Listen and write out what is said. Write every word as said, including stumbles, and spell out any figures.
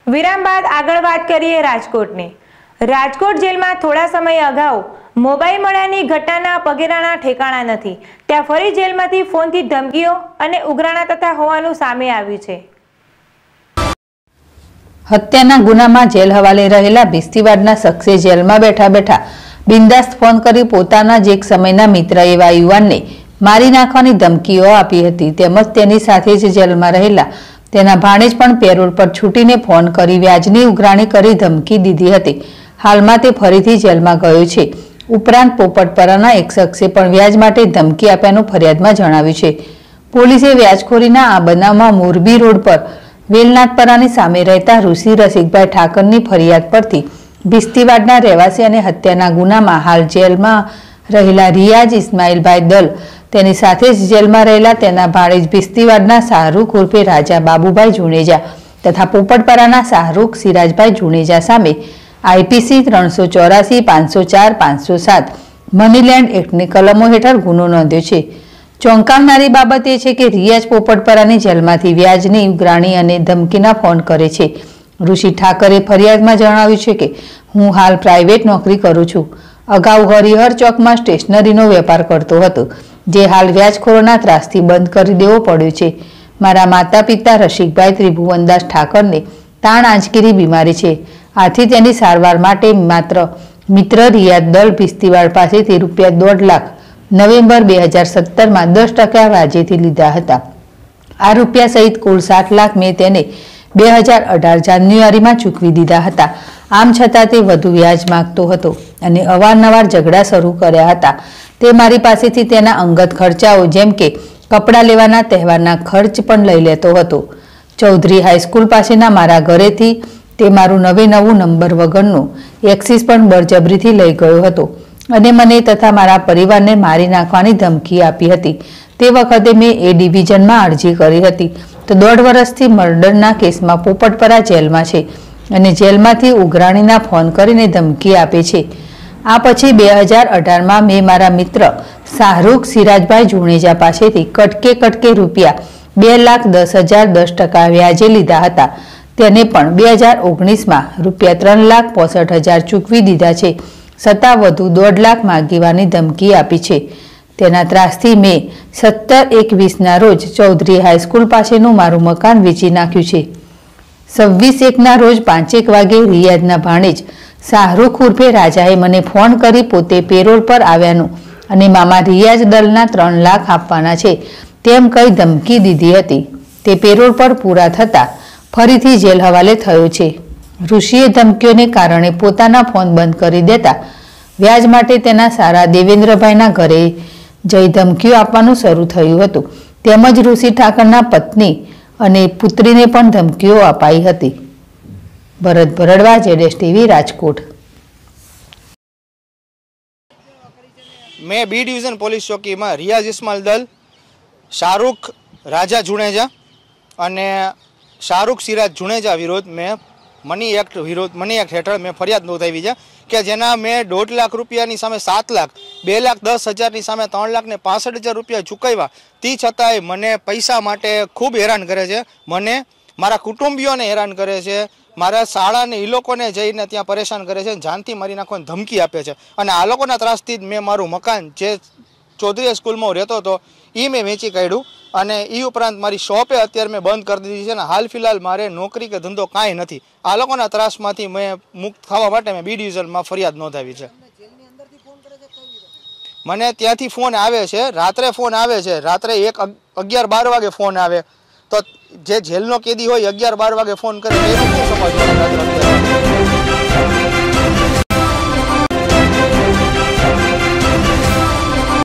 વિરામ બાદ આગળ વાત કરીએ રાજકોટની। રાજકોટ જેલમાં થોડા સમય અગાઉ મોબાઈલ મળ્યાની ઘટનાના પગેરાના ઠેકાણા નથી, ત્યાં ફરી જેલમાંથી ફોનથી ધમકીઓ અને ઉઘરાણા થતા હોવાનું સામે આવ્યું છે। હત્યાના ગુનામાં જેલ હવાલે રહેલા ભીસ્તીવાડના શખ્સે જેલમાં બેઠા બેઠા બિંદાસ્ત ફોન કરી પોતાના જ એક સમયના મિત્ર એવા યુવાનને મારી નાખવાની ધમકીઓ આપી હતી, તેમજ તેની સાથે જ જેલમાં રહેલા તેના ભાણેજ પણ પેરોલ પર છૂટીને ફોન કરી વ્યાજની ઉઘરાણી કરી ધમકી દીધી હતી। હાલમાં તે ફરીથી જેલમાં ગયો છે। ઉપરાંત પોપટપરાના એક શખ્સે પણ વ્યાજ માટે ધમકી આપ્યાનું ફરિયાદમાં જણાવ્યું છે। પોલીસે વ્યાજખોરીના આ બનાવમાં મોરબી રોડ પર વેલનાથપરાની સામે રહેતા ઋષિ રસિકભાઈ ઠાકરની ફરિયાદ પરથી ભીસ્તીવાડના રહેવાસી અને હત્યાના ગુનામાં હાલ જેલમાં રહેલા રિયાઝ ઇસ્માઇલભાઈ દલ, તેની સાથે જ જેલમાં રહેલા તેના ભાણેજ ભીસ્તીવાડના શાહરૂખ ઉર્ફે રાજા બાબુભાઈ જુનેજા તથા પોપટપરાના શાહરૂખ સિરાજભાઈ જુનેજા સામે આઈપીસી ત્રણસો ચોરાસી પાંચસો ચાર પાંચસો સાત મનીલેન્ડ એક્ટની કલમો હેઠળ ગુનો નોંધ્યો છે। ચોંકાવનારી બાબત એ છે કે રિયાઝ પોપટપરાની જેલમાંથી વ્યાજની ઉઘરાણી અને ધમકીના ફોન કરે છે। ઋષિ ઠાકરે ફરિયાદમાં જણાવ્યું છે કે હું હાલ પ્રાઇવેટ નોકરી કરું છું। અગાઉ હરિહર ચોકમાં સ્ટેશનરીનો વેપાર કરતો હતો, જે હાલ વ્યાજખોરોના ત્રાસથી બંધ કરી દેવો પડ્યો છે। મારા માતા પિતા રસિકભાઈ ત્રિભુવનદાસ ઠાકરને તાણ આંચકીની બીમારી છે, આથી તેની સારવાર માટે માત્ર મિત્ર રિયાઝ દલ ભીસ્તીવાડ પાસેથી રૂપિયા દોઢ લાખ નવેમ્બર બે હજાર સત્તરમાં દસ ટકા વ્યાજેથી લીધા હતા। આ રૂપિયા સહિત કુલ સાત લાખ મેં તેને બે હજાર અઢાર જાન્યુઆરીમાં ચૂકવી દીધા હતા। આમ છતાં તે વધુ વ્યાજ માગતો હતો અને અવારનવાર ઝઘડા શરૂ કર્યા હતા। તે મારી પાસેથી તેના અંગત ખર્ચાઓ જેમ કે કપડાં લેવાના તહેવારના ખર્ચ પણ લઈ લેતો હતો। ચૌધરી હાઈસ્કૂલ પાસેના મારા ઘરેથી તે મારું નવે નવું નંબર વગરનું એક્સિસ પણ બળજબરીથી લઈ ગયો હતો અને મને તથા મારા પરિવારને મારી નાખવાની ધમકી આપી હતી। તે વખતે મેં એ ડિવિઝનમાં અરજી કરી હતી તો દોઢ વર્ષથી મર્ડરના કેસમાં પોપટપરા જેલમાં છે અને જેલમાંથી ઉઘરાણીના ફોન કરીને ધમકી આપે છે। આ પછી બે હજાર અઢારમાં મેં મારા મિત્ર શાહરૂખ સિરાજભાઈ જુનેજા પાસેથી કટકે કટકે રૂપિયા બે લાખ દસ હજાર દસ ટકા વ્યાજે લીધા હતા। તેને પણ બે હજાર ઓગણીસમાં રૂપિયા ત્રણ લાખ પોસઠ હજાર ચૂકવી દીધા છે, છતાં વધુ દોઢ લાખ માગીવાની ધમકી આપી છે। તેના ત્રાસથી મેં સત્તર એકવીસના રોજ ચૌધરી હાઈસ્કૂલ પાસેનું મારું મકાન વેચી નાખ્યું છે। છવ્વીસ એકના રોજ પાંચેક વાગે રિયાઝના ભાણેજ શાહરૂખ ઉર્ફે રાજાએ મને ફોન કરી પોતે પેરોલ પર આવ્યાનું અને મામા રિયાઝ દલના ત્રણ લાખ આપવાના છે તેમ કહી ધમકી દીધી હતી। તે પેરોલ પર પૂરા થતાં ફરીથી જેલ હવાલે થયો છે। ઋષિએ ધમકીઓને કારણે પોતાના ફોન બંધ કરી દેતા વ્યાજ માટે તેના સારા દેવેન્દ્રભાઈના ઘરે જઈ ધમકીઓ આપવાનું શરૂ થયું હતું, તેમજ ઋષિ ઠાકરના પત્ની અને પુત્રીને પણ ધમકીઓ અપાઈ હતી। ભરત ભરડવા, જેડેશ ટીવી, રાજકોટ। मैं बी डिवीजन પોલીસ ચોકીમાં રિયાઝ ઇસ્માઇલ દલ, શાહરૂખ રાજા જુનેજા અને શાહરૂખ સિરાજ જુનેજા વિરુદ્ધ મેં મની એક્ટ વિરુદ્ધ મની એક્ટ હેઠળ મેં ફરિયાદ નોંધાવી છે કે જેના મેં દોઢ લાખ રૂપિયાની સામે સાત લાખ બે લાખ દસ હજારની સામે ત્રણ લાખ ને પાસઠ હજાર રૂપિયા ચૂકવ્યા, તે છતાંય મને પૈસા માટે ખૂબ હેરાન કરે છે। મને મારા કુટુંબીઓને હેરાન કરે છે, મારા શાળાને એ લોકોને જઈને ત્યાં પરેશાન કરે છે, જાનથી મારી નાખવાની ધમકી આપે છે અને આ લોકોના ત્રાસથી જ મેં મારું મકાન જે ચૌધરી સ્કૂલમાં હું રહેતો હતો એ મેં વેચી કાઢ્યું અને એ ઉપરાંત મારી શોપે અત્યારે મેં બંધ કરી દીધી છે અને હાલ ફિલહાલ મારે નોકરી કે ધંધો કાંઈ નથી। આ લોકોના ત્રાસમાંથી મેં મુક્ત થવા માટે મેં બી ડિવિઝનમાં ફરિયાદ નોંધાવી છે। મને ત્યાંથી ફોન આવે છે, રાત્રે ફોન આવે છે, રાત્રે એક અગિયાર બાર વાગે ફોન આવે તો જે જેલનો કેદી હોય અગિયાર બાર વાગે ફોન કરે એનું શું સમજવાનું?